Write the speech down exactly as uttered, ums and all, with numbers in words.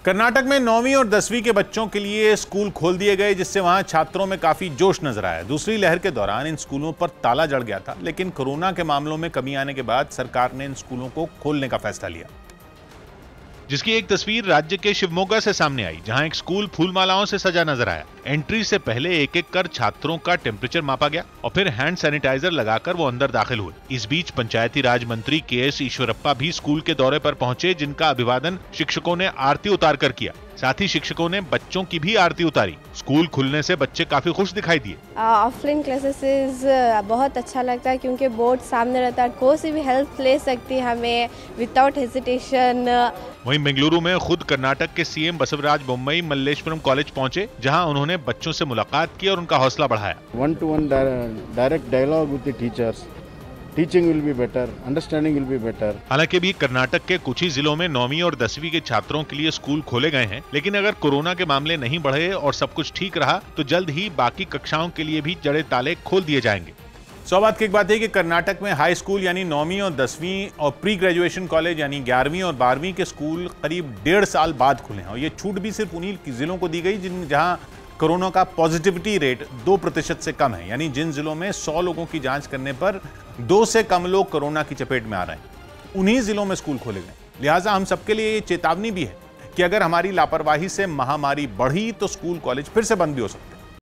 कर्नाटक में नौवीं और दसवीं के बच्चों के लिए स्कूल खोल दिए गए, जिससे वहां छात्रों में काफी जोश नजर आया। दूसरी लहर के दौरान इन स्कूलों पर ताला जड़ गया था, लेकिन कोरोना के मामलों में कमी आने के बाद सरकार ने इन स्कूलों को खोलने का फैसला लिया, जिसकी एक तस्वीर राज्य के शिवमोगा से सामने आई, जहां एक स्कूल फूलमालाओं से सजा नजर आया। एंट्री से पहले एक एक कर छात्रों का टेम्परेचर मापा गया और फिर हैंड सैनिटाइजर लगाकर वो अंदर दाखिल हुए। इस बीच पंचायती राज मंत्री के एस ईश्वरप्पा भी स्कूल के दौरे पर पहुंचे, जिनका अभिवादन शिक्षकों ने आरती उतार कर किया। साथ ही शिक्षकों ने बच्चों की भी आरती उतारी। स्कूल खुलने से बच्चे काफी खुश दिखाई दिए। ऑफलाइन क्लासेस बहुत अच्छा लगता है, क्योंकि बोर्ड सामने रहता है, कोई सी भी हेल्प ले सकती है हमें विदाउट हेजिटेशन। वहीं बेंगलुरु में खुद कर्नाटक के सीएम बसवराज बोम्मई मल्लेश्वरम कॉलेज पहुंचे, जहां उन्होंने बच्चों से मुलाकात की और उनका हौसला बढ़ाया। One to one direct dialogue with the teachers, teaching will be better, understanding will be better. हालांकि भी कर्नाटक के कुछ ही जिलों में नौवीं और दसवीं के छात्रों के लिए स्कूल खोले गए हैं, लेकिन अगर कोरोना के मामले नहीं बढ़े और सब कुछ ठीक रहा तो जल्द ही बाकी कक्षाओं के लिए भी जड़े ताले खोल दिए जाएंगे। सौ बात की एक बात है कि कर्नाटक में हाई स्कूल यानी नौवीं और दसवीं और प्री ग्रेजुएशन कॉलेज यानी ग्यारहवीं और बारहवीं के स्कूल करीब डेढ़ साल बाद खुले हैं, और ये छूट भी सिर्फ उन्हीं जिलों को दी गई जिन जहां कोरोना का पॉजिटिविटी रेट दो प्रतिशत से कम है, यानी जिन जिलों में सौ लोगों की जांच करने पर दो से कम लोग कोरोना की चपेट में आ रहे हैं, उन्हीं जिलों में स्कूल खोले गए। लिहाजा हम सबके लिए ये चेतावनी भी है कि अगर हमारी लापरवाही से महामारी बढ़ी तो स्कूल कॉलेज फिर से बंद भी हो सकते हैं।